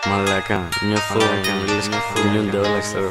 Μαλάκα, νιώθω, κινούνται όλα, ξέρω.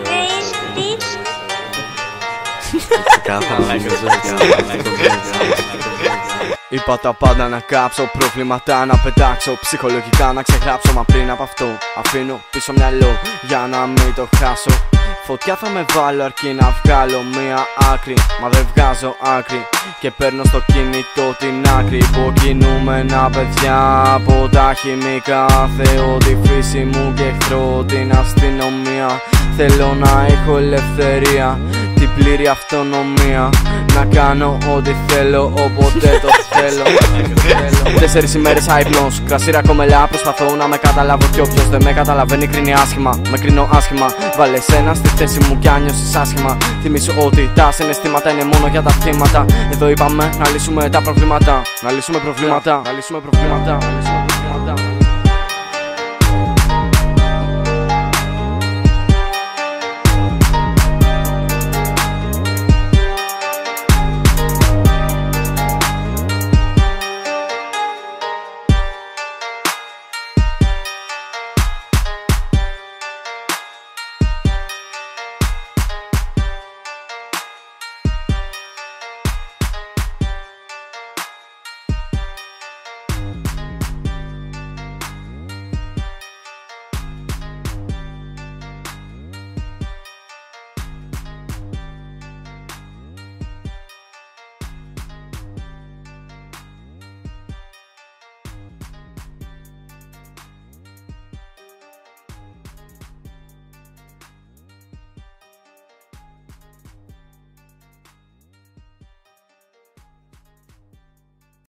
Είπα τα πάντα να κάψω, προβλήματα να πετάξω, ψυχολογικά να ξεγράψω. Μα πριν από αυτό αφήνω πίσω μυαλό για να μην το χάσω. Φωτιά θα με βάλω αρκεί να βγάλω μία άκρη. Μα δεν βγάζω άκρη και παίρνω στο κινητό την άκρη. Που κινούμενα παιδιά από τα χημικά. Θεώ τη φύση μου και εχθρώ την αστυνομία. Θέλω να έχω ελευθερία, την πλήρη αυτονομία. Να κάνω ό,τι θέλω όποτε το θέλω. 4 ημέρες άϊπνος, κρασίρα κομμελιά. Προσπαθώ να με καταλάβω κι όποιος δεν με καταλαβαίνει κρίνει άσχημα. Με κρίνω άσχημα, βάλε εσένα στη θέση μου κι αν νιώσεις άσχημα. Θυμήσου ότι τα συναισθήματα είναι μόνο για τα θύματα. Εδώ είπαμε να λύσουμε τα προβλήματα. Να λύσουμε προβλήματα. Να λύσουμε προβλήματα.